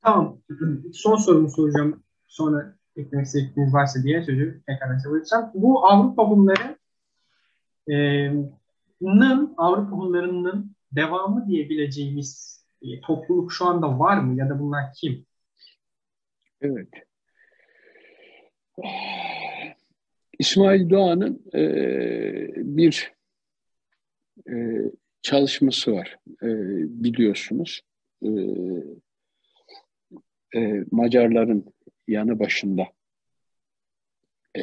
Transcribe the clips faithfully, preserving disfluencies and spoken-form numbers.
Tamam. Son sorumu soracağım. Sonra eklemek istediğiniz varsa diye sözü tekrar çevireceğim. Bu Avrupa Hunları e, nın, Avrupa Hunları'nın devamı diyebileceğimiz e, topluluk şu anda var mı? Ya da bunlar kim? Evet. İsmail Doğan'ın e, bir e, çalışması var. E, biliyorsunuz. E, e, Macarların yanı başında. E,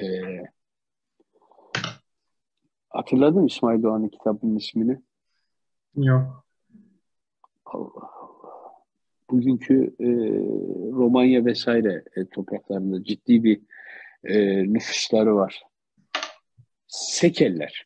hatırladın mı İsmail Doğan'ın kitabının ismini? Yok. Allah Allah. Bugünkü e, Romanya vesaire e, topraklarında ciddi bir e, nüfusları var. Sekeller.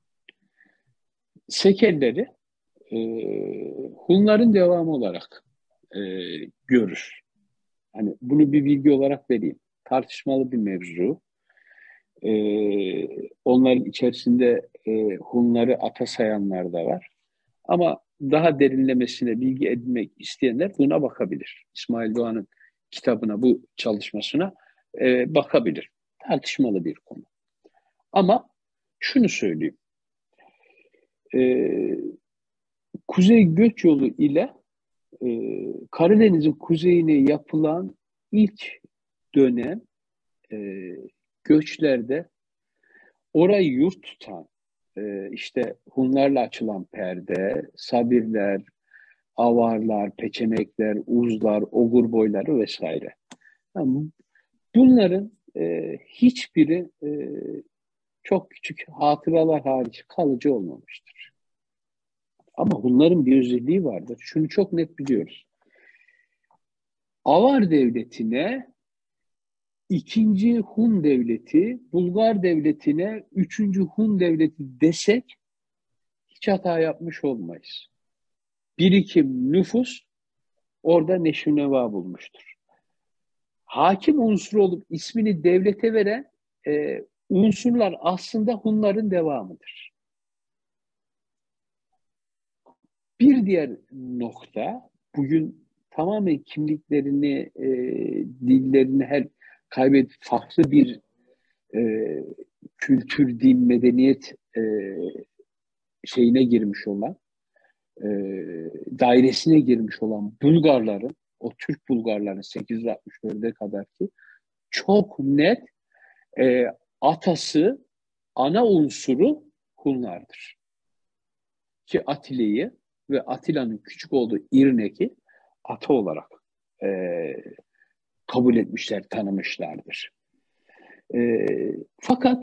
Sekelleri e, Hunların devamı olarak e, görür. Hani bunu bir bilgi olarak vereyim. Tartışmalı bir mevzu. E, onların içerisinde e, Hunları ata sayanlar da var. Ama daha derinlemesine bilgi edinmek isteyenler buna bakabilir. İsmail Doğan'ın kitabına, bu çalışmasına e, bakabilir. Tartışmalı bir konu. Ama şunu söyleyeyim. E, Kuzey Göç Yolu ile e, Karadeniz'in kuzeyine yapılan ilk dönem e, göçlerde orayı yurt tutan, e, işte Hunlarla açılan perde, Sabirler, Avarlar, Peçenekler, Uzlar, Ogur boyları vesaire. Yani bunların e, hiçbiri e, çok küçük hatıralar hariç kalıcı olmamıştır. Ama Hunların bir özelliği vardır. Şunu çok net biliyoruz. Avar devletine ikinci Hun devleti, Bulgar devletine üçüncü Hun devleti desek hiç hata yapmış olmayız. Birikim, nüfus orada neşüneva bulmuştur. Hakim unsur olup ismini devlete veren e, unsurlar aslında Hunların devamıdır. Bir diğer nokta, bugün tamamen kimliklerini, e, dillerini her kaybedip farklı bir e, kültür, din, medeniyet e, şeyine girmiş olan, e, dairesine girmiş olan Bulgarların, o Türk Bulgarların sekiz yüz altmış dörde kadar ki çok net e, atası, ana unsuru Hunlardır. Ki Atilla'yı ve Atilla'nın küçük olduğu İrnek'i ata olarak e, kabul etmişler, tanımışlardır. E, fakat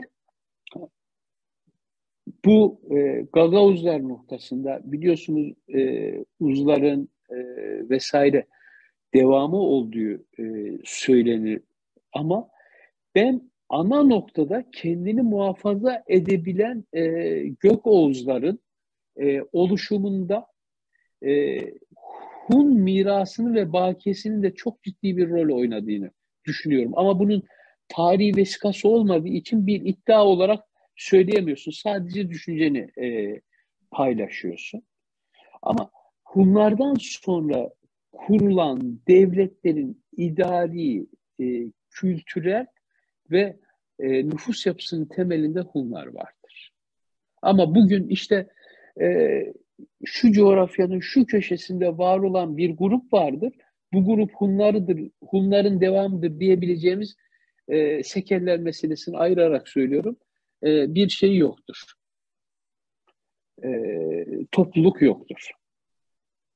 bu e, Gagauzlar noktasında biliyorsunuz e, Uzların e, vesaire devamı olduğu e, söylenir. Ama ben ana noktada kendini muhafaza edebilen e, Gökoğuzların e, oluşumunda e, Hun mirasını ve bakiyesinin de çok ciddi bir rol oynadığını düşünüyorum. Ama bunun tarihi vesikası olmadığı için bir iddia olarak söyleyemiyorsun. Sadece düşünceni e, paylaşıyorsun. Ama Hunlardan sonra kurulan devletlerin idari, e, kültürel ve e, nüfus yapısının temelinde Hunlar vardır. Ama bugün işte e, şu coğrafyanın şu köşesinde var olan bir grup vardır. Bu grup Hunlarıdır, Hunların devamıdır diyebileceğimiz e, Sekeller meselesini ayırarak söylüyorum. E, bir şey yoktur. E, topluluk yoktur.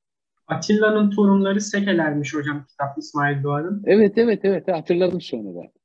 Atilla'nın torunları Sekelermiş hocam kitap İsmail Doğan'ın. Evet, evet, evet. Hatırladım sonradan.